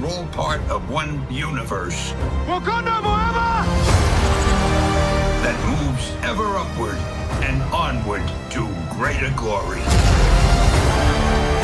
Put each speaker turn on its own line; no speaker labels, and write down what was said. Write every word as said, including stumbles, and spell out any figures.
we're all part of one universe
Wakanda forever!
that moves ever upward and onward to greater glory.